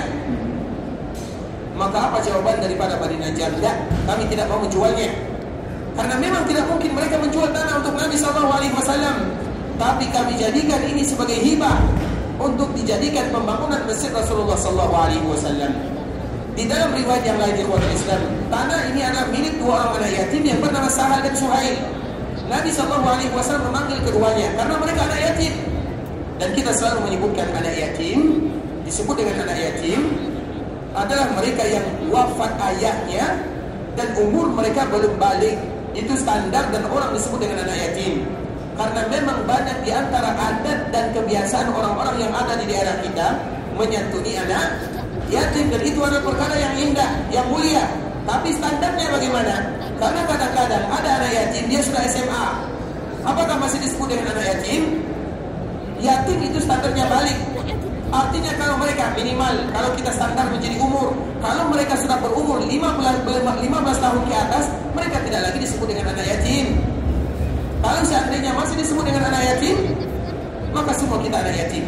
Maka apa jawaban daripada Bani Najjar? Tidak, kami tidak mau menjualnya. Karena memang tidak mungkin mereka menjual tanah untuk Nabi Shallallahu Alaihi Wasallam. Tapi kami jadikan ini sebagai hibah untuk dijadikan pembangunan masjid Rasulullah Sallallahu Alaihi Wasallam. Di dalam riwayat yang lain ikhwatul Islam, tanah ini adalah milik dua orang anak yatim yang bernama Sahal dan Suhail. Nabi Sallallahu Alaihi Wasallam memanggil keduanya karena mereka anak yatim. Dan kita selalu menyebutkan anak yatim, disebut dengan anak yatim adalah mereka yang wafat ayahnya dan umur mereka belum balik. Itu standar dan orang disebut dengan anak yatim. Karena memang banyak di antara adat dan kebiasaan orang-orang yang ada di daerah kita menyantuni anak yatim, dan itu adalah perkara yang indah, yang mulia. Tapi standarnya bagaimana? Karena kadang-kadang ada anak yatim dia sudah S M A. Apakah masih disebut dengan anak yatim? Yatim itu standarnya balik. Artinya kalau mereka minimal, kalau kita standar menjadi umur, kalau mereka sudah berumur lima belas tahun ke atas, mereka tidak lagi disebut dengan anak yatim. Kalau seandainya masih disebut dengan anak yatim, maka semua kita anak yatim.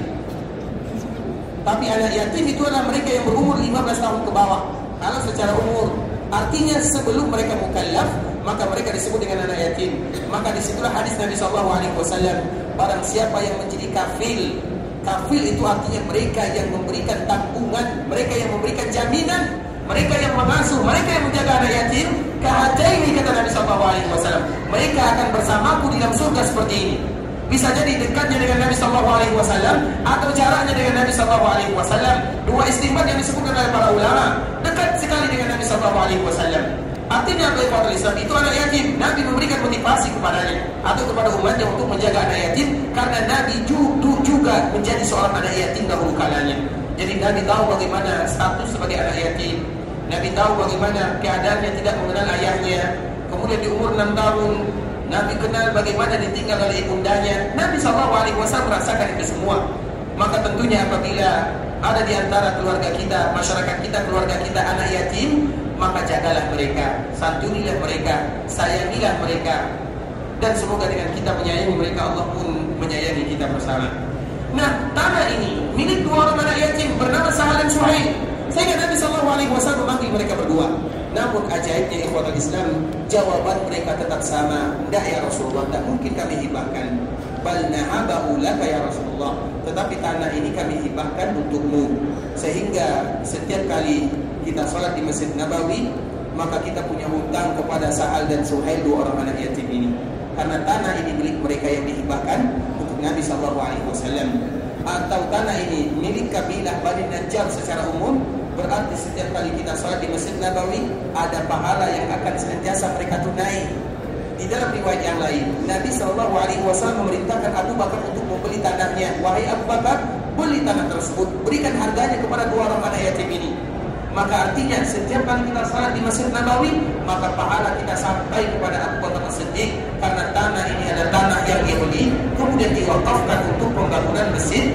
Tapi anak yatim itu adalah mereka yang berumur lima belas tahun ke bawah. Kalau secara umur, artinya sebelum mereka mukallaf, maka mereka disebut dengan anak yatim. Maka disitulah hadis Nabi Shallallahu Alaihi Wasallam, barang siapa yang menjadi kafil, kafil itu artinya mereka yang memberikan tanggungan, mereka yang memberikan jaminan, mereka yang mengasuh, mereka yang menjaga anak yatim. Kahataini, kata Nabi Shallallahu Alaihi Wasallam, mereka akan bersamaku di dalam surga seperti ini. Bisa jadi dekatnya dengan Nabi Shallallahu Alaihi Wasallam atau jaraknya dengan Nabi Shallallahu Alaihi Wasallam. Dua istimbat yang disebutkan oleh para ulama, dekat sekali dengan Nabi Shallallahu Alaihi Wasallam. Artinya bagi para Islam itu anak yatim, Nabi memberikan motivasi kepadanya atau kepada umatnya untuk menjaga anak yatim, karena Nabi juga menjadi seorang anak yatim dahulu kalanya. Jadi Nabi tahu bagaimana status sebagai anak yatim. Nabi tahu bagaimana keadaannya tidak mengenal ayahnya. Kemudian di umur enam tahun Nabi kenal bagaimana ditinggal oleh ibundanya. Nabi Shallallahu Alaihi Wasallam merasakan itu semua. Maka tentunya apabila ada di antara keluarga kita, masyarakat kita, keluarga kita anak yatim, maka jagalah mereka, santunilah mereka, sayangilah mereka, dan semoga dengan kita menyayangi mereka, Allah pun menyayangi kita bersama. Nah, tanah ini milik dua orang anak yatim bernama Sahal dan Suhail. Sehingga Nabi Shallallahu Alaihi Wasallam memanggil mereka berdua. Namun ajaibnya ikhwatul Islam, jawaban mereka tetap sama. Tidak ya Rasulullah, tidak mungkin kami hibahkan. Bal nahabahu laka ya Rasulullah. Tetapi tanah ini kami hibahkan untukmu. Sehingga setiap kali kita sholat di Masjid Nabawi, maka kita punya hutang kepada Sahal dan Suhail, dua orang anak yatim ini. Karena tanah ini milik mereka yang dihibahkan untuk Nabi Shallallahu Alaihi Wasallam. Atau tanah ini milik kabilah Bani Najjar secara umum, berarti setiap kali kita sholat di Masjid Nabawi ada pahala yang akan senantiasa mereka tunai. Di dalam riwayat yang lain, Nabi Shallallahu Alaihi Wasallam memerintahkan Abu Bakar untuk membeli tanahnya. Wahai Abu Bakar, beli tanah tersebut, berikan harganya kepada dua orang anak yatim ini. Maka artinya setiap kali kita salat di Masjid Nabawi, maka pahala kita sampai kepada Abu Bakar As-Siddiq, karena tanah ini adalah tanah yang dia beli kemudian diwakafkan untuk pembangunan Masjid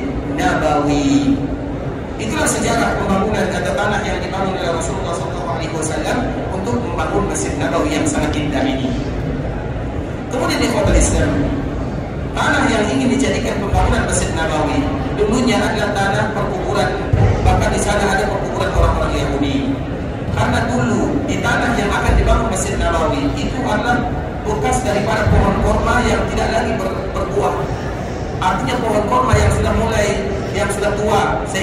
Nabawi. Itulah sejarah pembangunan atau tanah yang dibangun oleh Rasulullah shallallahu alaihi wasallam untuk membangun Masjid Nabawi yang sangat indah ini. Kemudian di kota Islam, tanah yang ingin dijadikan pembangunan Masjid Nabawi dulunya adalah tanah perkuburan. Bahkan di sana ada perkuburan orang-orang Yahudi. Karena dulu di tanah yang akan dibangun Masjid Nabawi itu adalah bekas daripada pohon korma yang tidak lagi ber, berbuah. Artinya pohon korma yang sudah mulai, yang sudah tua.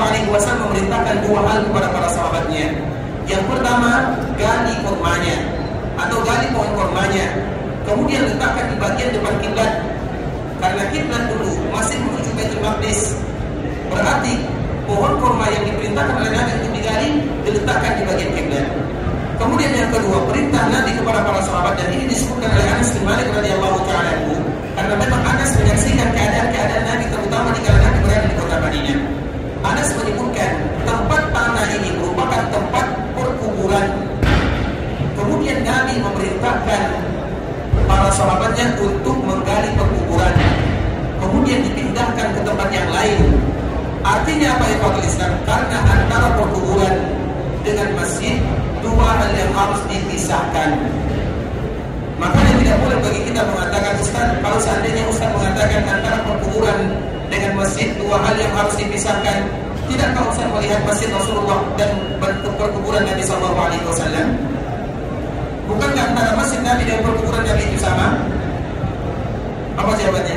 Alaihi Wasallam memerintahkan dua hal kepada para sahabatnya. Yang pertama, gali kurmanya atau gali pohon kurmanya, kemudian letakkan di bagian depan kiblat. Karena kiblat dulu masih menuju Baitul Maqdis. Berarti pohon kurma yang diperintahkan oleh Nabi untuk digali diletakkan di bagian kiblat. Kemudian yang kedua, perintah Nabi kepada para sahabat, dan ini disebutkan oleh Anas bin Malik radhiyallahu ta'ala anhu, karena memang Anas menyaksikan keadaan-keadaan Nabi terutama di kala Nabi berada di kota Madinah. Anas menyebutkan tempat tanah ini merupakan tempat perkuburan. Kemudian Nabi memerintahkan para sahabatnya untuk menggali perkuburan, kemudian dipindahkan ke tempat yang lain. Artinya apa, ikhwatul Islam? Karena antara perkuburan dengan masjid dua hal yang harus dipisahkan. Makanya tidak boleh bagi kita mengatakan, Ustaz, kalau seandainya Ustaz mengatakan antara perkuburan dengan masjid dua hal yang harus dipisahkan, tidakkah Ustaz melihat masjid Rasulullah dan perkuburan Nabi Sallallahu Alaihi Wasallam? Bukankah antara masjid Nabi dan perkuburan Nabi itu sama? Apa jawabannya?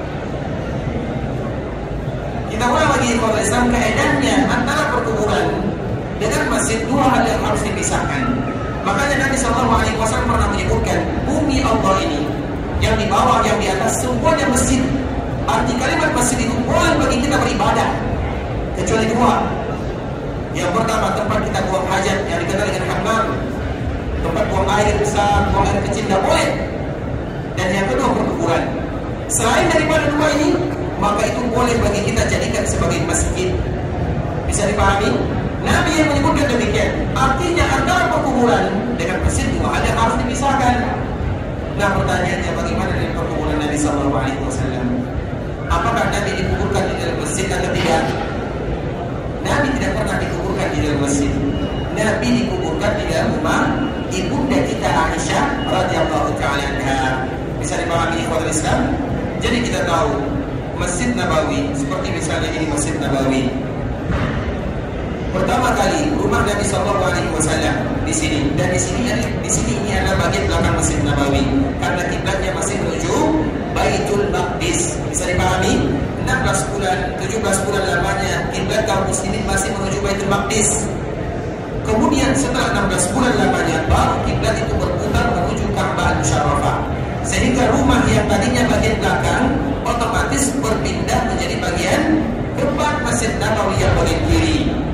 Kita ulang lagi, kalau Islam keadaannya antara perkuburan dengan masjid dua hal yang harus dipisahkan. Makanya Nabi Sallallahu Alaihi Wasallam pernah menyebutkan bumi Allah ini, yang di bawah, yang di atas, semuanya masjid. Arti kalimat masjid itu boleh bagi kita beribadah, kecuali dua. Yang pertama, tempat kita buang hajat yang dikenal dengan hammam, tempat buang air besar, buang air kecil, tidak boleh. Dan yang kedua, perkuburan. Selain daripada dua ini, maka itu boleh bagi kita jadikan sebagai masjid. Bisa dipahami? Nabi yang menyebutkan demikian. Artinya antara perkuburan dengan masjid dua hal yang harus dipisahkan. Nah, pertanyaannya, bagaimana dengan perkuburan Nabi Sallallahu Alaihi Wasallam? Apakah Nabi dikuburkan di dalam masjid atau tidak? Nabi tidak pernah dikuburkan di dalam masjid. Nabi dikuburkan di dalam rumah ibunda kita Aisyah radhiyallahu ta'ala anha. Bisa dipahami, ikhwatul Islam? Jadi kita tahu Masjid Nabawi, seperti misalnya ini Masjid Nabawi. Pertama kali rumah Nabi Sallallahu Alaihi Wasallam di sini, dan di sini di sini ini adalah bagian belakang Masjid Nabawi, karena kiblatnya masih menuju Baitul Maqdis. Bisa dipahami? enam belas bulan, tujuh belas bulan lamanya kiblat kaum muslimin masih menuju Baitul Maqdis. Kemudian setelah enam belas bulan lamanya baru kiblat itu berputar menuju Ka'bah Musyarrafah, sehingga rumah yang tadinya bagian belakang otomatis berpindah menjadi bagian depan Masjid Nabawi yang bagian kiri.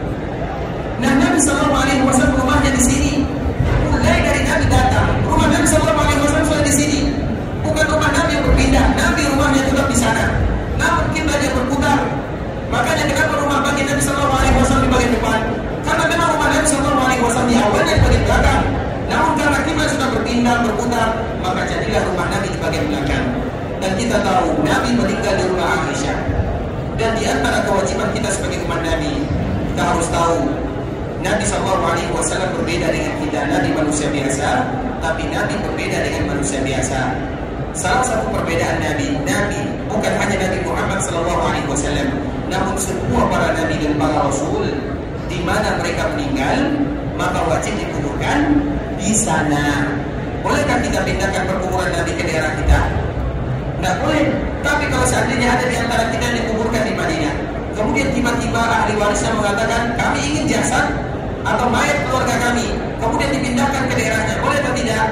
Nah, Nabi Sallallahu Alaihi Wasallam rumahnya di sini. Mulai dari Nabi datang, rumah Nabi Sallallahu Alaihi Wasallam sudah di sini. Bukan rumah Nabi yang berpindah, Nabi rumahnya tetap di sana. Namun kiblatnya berputar. Makanya kenapa rumah bagian Nabi Sallallahu Alaihi Wasallam di bagian depan? Karena memang rumah Nabi Sallallahu Alaihi Wasallam di awalnya di bagian belakang. Namun karena kiblat sudah berpindah, berputar, maka jadilah rumah Nabi di bagian belakang. Dan kita tahu Nabi meninggal di rumah Aisyah. Dan di antara kewajiban kita sebagai umat Nabi, kita harus tahu Nabi Sallallahu Alaihi Wasallam berbeda dengan kita. Nabi manusia biasa, tapi Nabi berbeda dengan manusia biasa. Salah satu perbedaan Nabi, Nabi bukan hanya Nabi Muhammad Sallallahu Alaihi Wasallam, namun semua para Nabi dan para Rasul, di mana mereka meninggal, maka wajib dikuburkan di sana. Bolehkah kita pindahkan perkuburan Nabi ke daerah kita? Tidak boleh. Tapi kalau seandainya ada di antara kita yang dikuburkan di Madinah, kemudian tiba-tiba ahli warisnya mengatakan kami ingin jasad atau mayat keluarga kami, kemudian dipindahkan ke daerahnya, boleh atau tidak?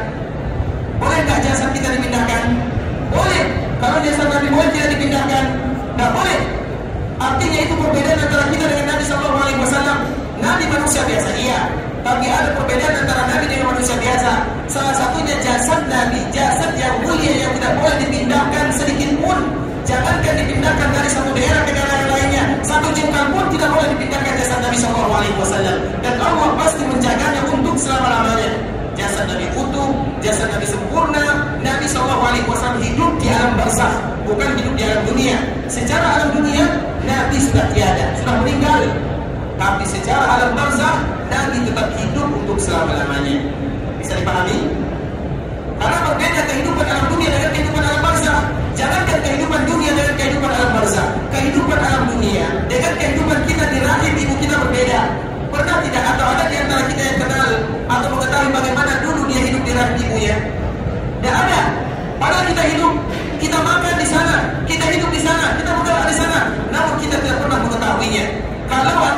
Boleh nggak jasad kita dipindahkan? Boleh. Kalau jasad Nabi boleh tidak dipindahkan? Tidak boleh. Artinya itu perbedaan antara kita dengan Nabi Sallallahu Alaihi Wasallam. Nabi manusia biasa, iya, tapi ada perbedaan antara Nabi dengan manusia biasa. Salah satunya jasad Nabi, jasad yang mulia yang tidak boleh dipindahkan sedikit pun. Jangankan dipindahkan dari satu daerah ke daerah lainnya, satu jengkal pun tidak boleh dipindahkan jasad Nabi Sallallahu Alaihi Wasallam. Dan Allah pasti menjaganya untuk selama-lamanya. Jasad Nabi utuh, jasad Nabi sempurna. Nabi Sallallahu Alaihi Wasallam hidup di alam barzakh, bukan hidup di alam dunia. Secara alam dunia Nabi sudah tiada, sudah meninggal. Tapi secara alam barzakh Nabi tetap hidup untuk selama-lamanya. Bisa dipahami? Karena berbeda kehidupan alam dunia dengan kehidupan alam barzakh. Jangankan kehidupan dunia dengan kehidupan alam barzakh, kehidupan alam dunia dengan kehidupan kita di rahim ibu kita berbeda. Pernah tidak atau ada di antara kita yang kenal atau mengetahui bagaimana dulu dia hidup di rahim ibunya? Tidak ada. Padahal kita hidup, kita makan di sana, kita hidup di sana, kita bergerak di sana, namun kita tidak pernah mengetahuinya. Kalau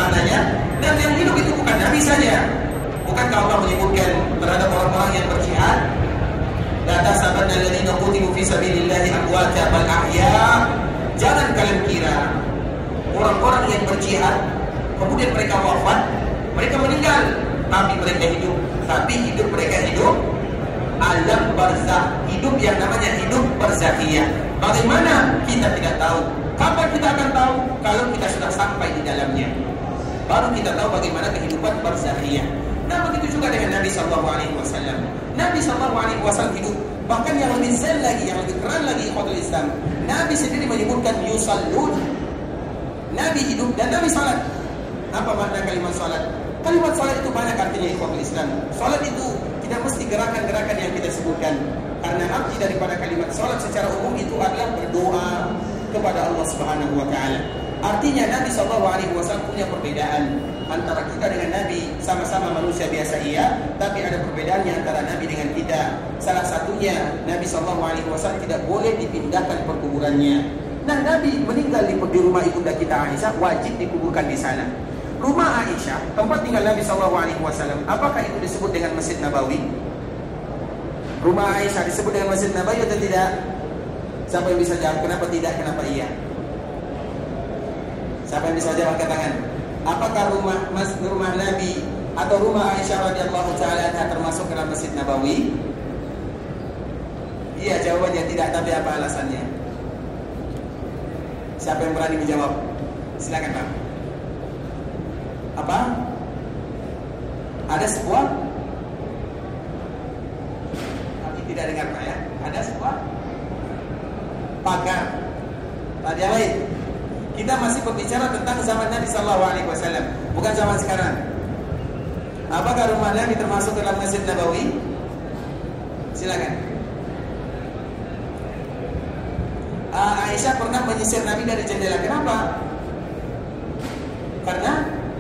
maknanya. Dan yang hidup itu bukan Nabi saja. Bukankah Allah menyebutkan terhadap orang-orang yang berjihad, la tahsabanna alladziina qutilu fi sabilillahi amwaata bal ahya. Jangan kalian kira orang-orang yang berjihad kemudian mereka wafat, mereka meninggal, tapi mereka hidup. Tapi hidup mereka hidup alam barzakh, hidup yang namanya hidup barzakhiyah. Bagaimana? Kita tidak tahu. Kapan kita akan tahu? Kalau kita sudah sampai di dalamnya, baru kita tahu bagaimana kehidupan barzakhiyah. Nah, begitu juga dengan Nabi Sallallahu Alaihi Wasallam. Nabi Sallallahu Alaihi Wasallam hidup. Bahkan yang lebih zen lagi, yang lebih keren lagi, ikhwatul Islam, Nabi sendiri menyebutkan yusallun. Nabi hidup dan Nabi salat. Apa makna kalimat salat? Kalimat salat itu banyak artinya, ikhwatul Islam. Salat itu tidak mesti gerakan-gerakan yang kita sebutkan. Karena arti daripada kalimat salat secara umum itu adalah berdoa kepada Allah Subhanahu wa taala. Artinya Nabi Sallallahu Alaihi Wasallam punya perbedaan antara kita dengan Nabi. Sama-sama manusia biasa iya, tapi ada perbedaannya antara Nabi dengan kita. Salah satunya Nabi Sallallahu Alaihi Wasallam tidak boleh dipindahkan perkuburannya. Nah, Nabi meninggal di, di rumah ibunda kita Aisyah, wajib dikuburkan di sana. Rumah Aisyah, tempat tinggal Nabi Sallallahu Alaihi Wasallam, apakah itu disebut dengan Masjid Nabawi? Rumah Aisyah disebut dengan Masjid Nabawi atau tidak? Siapa yang bisa jawab? Kenapa tidak? Kenapa iya? Siapa yang bisa jawab, angkat tangan? Apakah rumah mas, rumah Nabi atau rumah Aisyah radhiyallahu taala anha termasuk dalam Masjid Nabawi? Iya, jawabannya tidak, tapi apa alasannya? Siapa yang berani menjawab? Silakan, Pak. Apa? Ada sebuah? Tapi tidak dengar, Pak, ya. Ada sebuah pagar. Tadi yang lain. Kita masih berbicara tentang zaman Nabi Sallallahu Alaihi Wasallam, bukan zaman sekarang. Apakah rumah Nabi termasuk dalam Masjid Nabawi? Silakan. Uh, Aisyah pernah menyisir Nabi dari jendela. Kenapa? Karena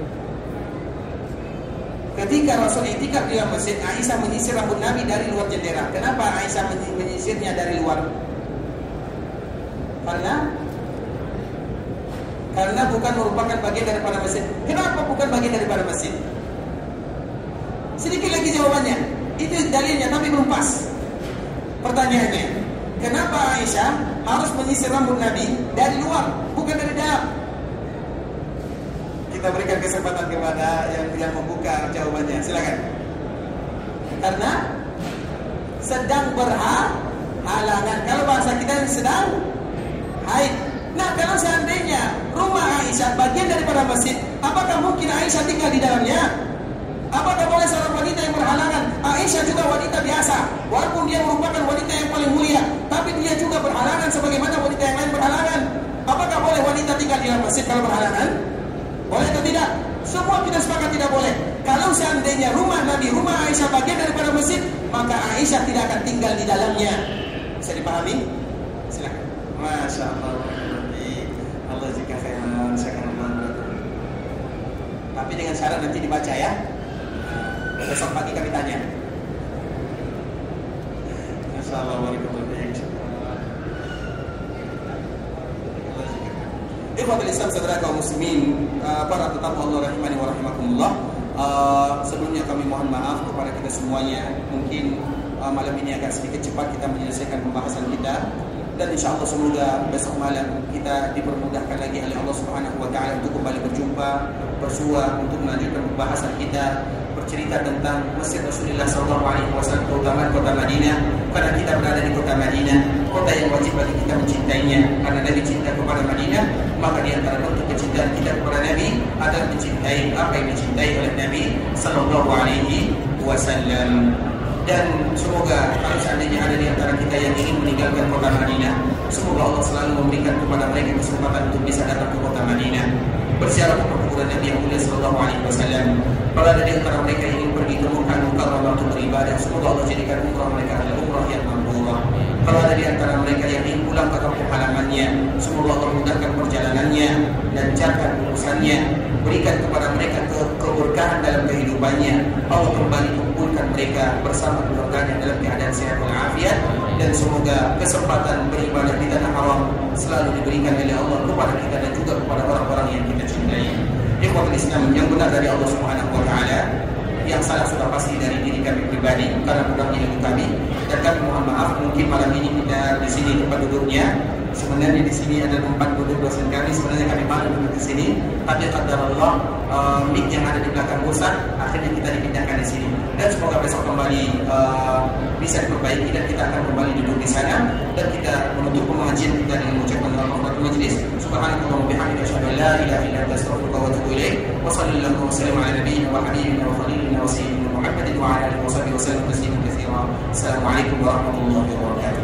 ketika Rasul i'tikaf di dalam masjid, Aisyah menyisir rambut Nabi dari luar jendela. Kenapa Aisyah menyisirnya dari luar? Karena Karena bukan merupakan bagian daripada masjid. Kenapa bukan bagian daripada masjid? Sedikit lagi jawabannya. Itu dalilnya, tapi belum pas. Pertanyaannya, kenapa Aisyah harus menyisir rambut Nabi dari luar, bukan dari dalam? Kita berikan kesempatan kepada yang yang membuka jawabannya. Silakan. Karena sedang berhalangan. Kalau bahasa kita sedang haid. Nah, kalau seandainya rumah Aisyah bagian daripada masjid, apakah mungkin Aisyah tinggal di dalamnya? Apakah boleh seorang wanita yang berhalangan? Aisyah juga wanita biasa, walaupun dia merupakan wanita yang paling mulia, tapi dia juga berhalangan sebagaimana wanita yang lain berhalangan. Apakah boleh wanita tinggal di dalam masjid kalau berhalangan? Boleh atau tidak? Semua kita sepakat tidak boleh. Kalau seandainya rumah Nabi, rumah Aisyah bagian daripada masjid, maka Aisyah tidak akan tinggal di dalamnya. Bisa dipahami? Silakan. Masya Allah. Allah jika khairan, saya akan membantu. Tapi dengan syarat nanti dibaca ya. Besok pagi kami tanya. Assalamualaikum warahmatullahi wabarakatuh. Ikhwatul Islam, saudara kaum muslimin, para tetamu Allah rahimani wa rahimakumullah. Sebelumnya kami mohon maaf kepada kita semuanya. Mungkin malam ini agak sedikit cepat kita menyelesaikan pembahasan kita. Dan insya Allah semoga besok malam kita dipermudahkan lagi oleh Allah Subhanahu wa taala untuk kembali berjumpa, bersua untuk melanjutkan pembahasan kita, bercerita tentang Masjid Rasulullah Sallallahu Alaihi Wasallam, keutamaan kota Madinah. Karena kita berada di kota Madinah, kota yang wajib bagi kita mencintainya. Karena Nabi cinta kepada Madinah, maka di antara bentuk kecintaan kita kepada Nabi adalah mencintai apa yang dicintai oleh Nabi Sallallahu Alaihi Wasallam. Dan semoga kalau seandainya ada di antara kita yang ingin meninggalkan kota Madinah, semoga Allah selalu memberikan kepada mereka kesempatan untuk bisa datang ke kota Madinah, berziarah ke perkuburan Nabi yang mulia Sallallahu Alaihi Wasallam. Kalau ada di antara mereka yang ingin pergi ke Mekah Mukarramah untuk beribadah, semoga Allah jadikan umrah mereka adalah umrah yang mabrurah. Kalau ada di antara mereka yang ingin pulang ke kampung halamannya, semoga Allah mudahkan perjalanannya, lancarkan urusannya, berikan kepada mereka ke keberkahan dalam kehidupannya. Allah kembali kumpulkan mereka bersama keluarganya dalam keadaan sehat walafiat, dan semoga kesempatan beribadah di tanah haram selalu diberikan oleh Allah kepada kita dan juga kepada orang-orang yang kita cintai. Ikhwatul Islam yang benar dari Allah Subhanahu wa taala, yang salah sudah pasti dari diri kami pribadi karena kurangnya ilmu kami, dan kami mohon maaf mungkin malam ini kita di sini tempat duduknya sebenarnya di sini ada tempat duduk dosen kami, sebenarnya kami malu duduk di sini, tapi qadarullah uh, mic yang ada di belakang rusak, akhirnya kita dipindahkan di sini, dan semoga besok kembali uh, bisa diperbaiki dan kita akan kembali duduk di sana, dan kita menutup pengajian kita dengan mengucapkan rahmatul majlis. Subhanallah wa bihamdihi asyhadu an la ilaha illa anta astaghfiruka wa atubu ilaik. Wa sallallahu wa sallam ala nabiyyina wa habibina wa khalilina wa sayyidina Muhammadin wa ala alihi wa sahbihi wa sallam tasliman katsira. Assalamualaikum warahmatullahi wabarakatuh.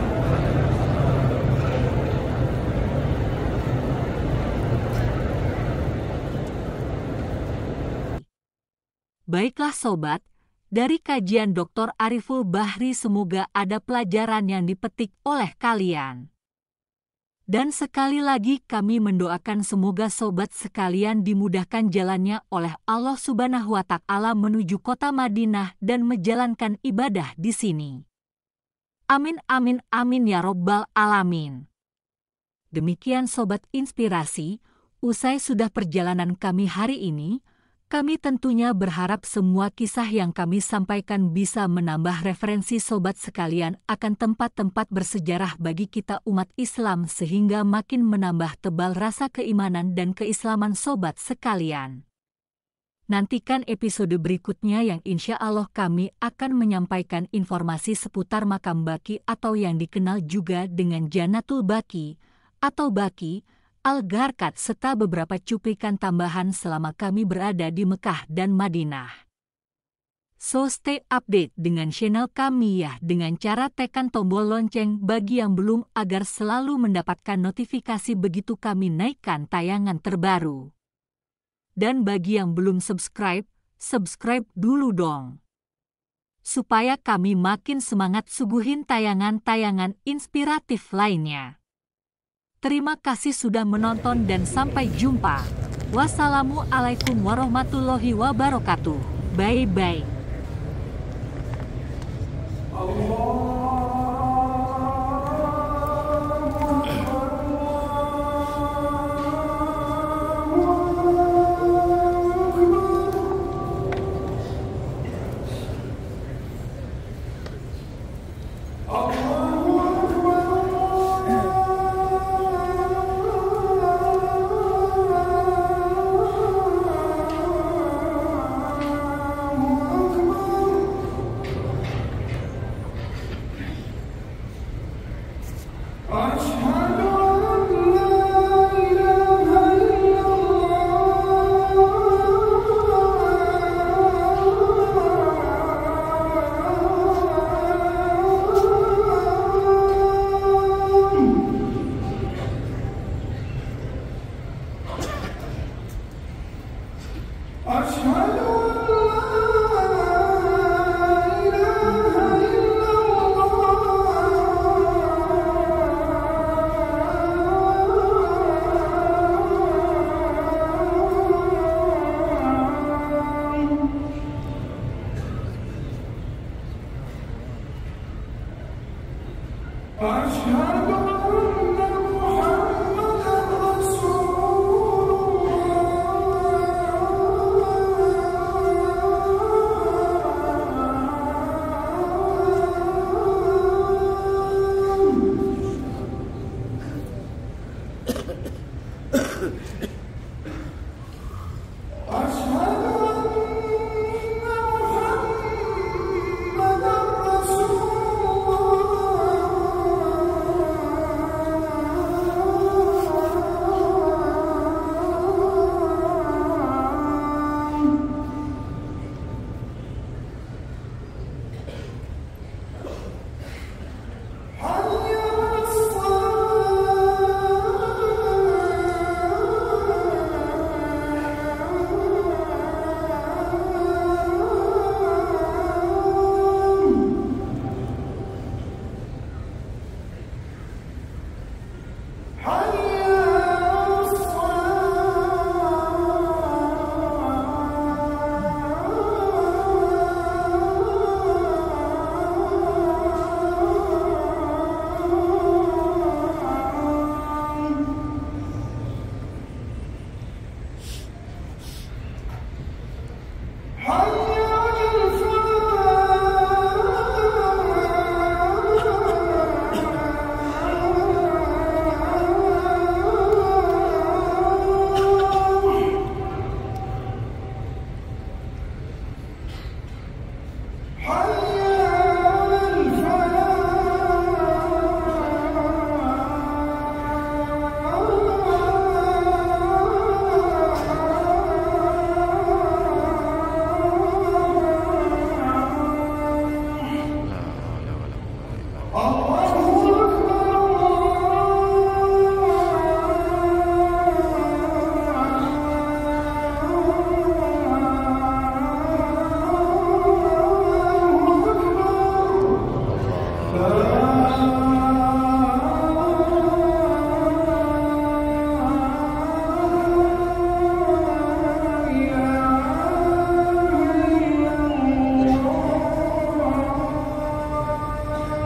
Baiklah sobat, dari kajian doktor Ariful Bahri semoga ada pelajaran yang dipetik oleh kalian. Dan sekali lagi kami mendoakan semoga sobat sekalian dimudahkan jalannya oleh Allah Subhanahu wa taala menuju kota Madinah dan menjalankan ibadah di sini. Amin amin amin ya robbal alamin. Demikian sobat inspirasi, usai sudah perjalanan kami hari ini, kami tentunya berharap semua kisah yang kami sampaikan bisa menambah referensi sobat sekalian akan tempat-tempat bersejarah bagi kita umat Islam sehingga makin menambah tebal rasa keimanan dan keislaman sobat sekalian. Nantikan episode berikutnya yang insya Allah kami akan menyampaikan informasi seputar makam Baqi atau yang dikenal juga dengan Jannatul Baqi atau Baqi Al-Gharqad serta beberapa cuplikan tambahan selama kami berada di Mekah dan Madinah. So stay update dengan channel kami ya dengan cara tekan tombol lonceng bagi yang belum agar selalu mendapatkan notifikasi begitu kami naikkan tayangan terbaru. Dan bagi yang belum subscribe, subscribe dulu dong. Supaya kami makin semangat suguhin tayangan-tayangan inspiratif lainnya. Terima kasih sudah menonton dan sampai jumpa. Wassalamualaikum warahmatullahi wabarakatuh. Bye-bye.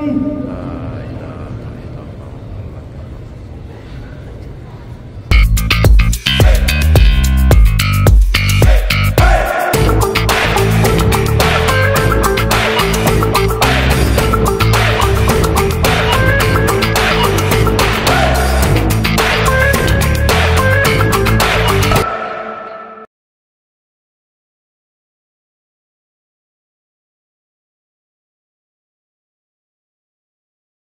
uh,